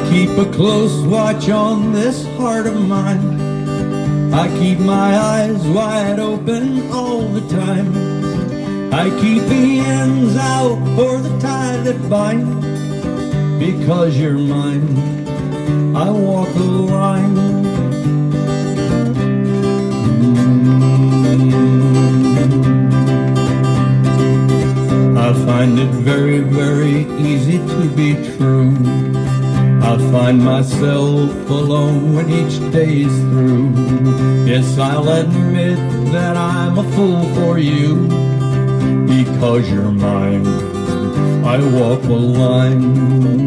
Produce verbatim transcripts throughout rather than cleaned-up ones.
keep a close watch on this heart of mine. I keep my eyes wide open all the time. I keep the ends out for the tie that binds. Because you're mine, I walk the line. I find it very, very easy to be true. I find myself alone when each day's through. Yes, I'll admit that I'm a fool for you. Because you're mine, I walk the line.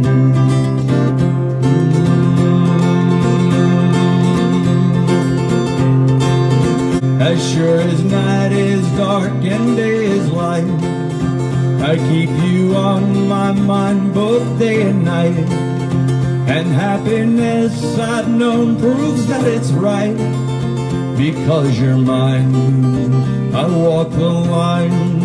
As sure as night is dark and day is light, I keep you on my mind both day and night. And happiness I've known proves that it's right. Because you're mine, I walk the line.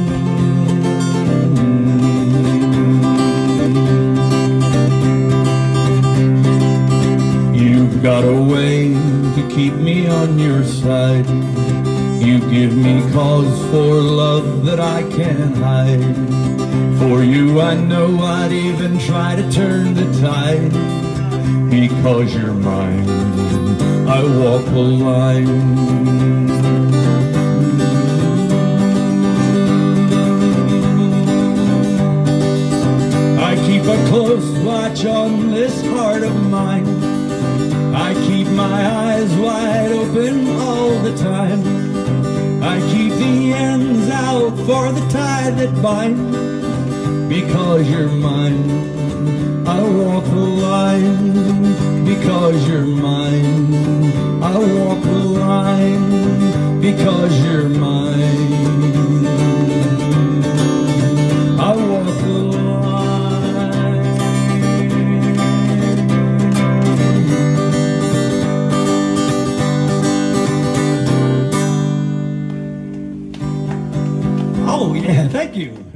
You've got a way to keep me on your side. You give me cause for love that I can't hide. For you I know I'd even try to turn the tide. Because you're mine, I walk the line. I keep a close watch on this heart of mine. I keep my eyes wide open all the time. I keep the ends out for the tie that binds. Because you're mine, I walk the line. Because you're mine, I walk the line. Because you're mine, I walk the line. Oh yeah, thank you.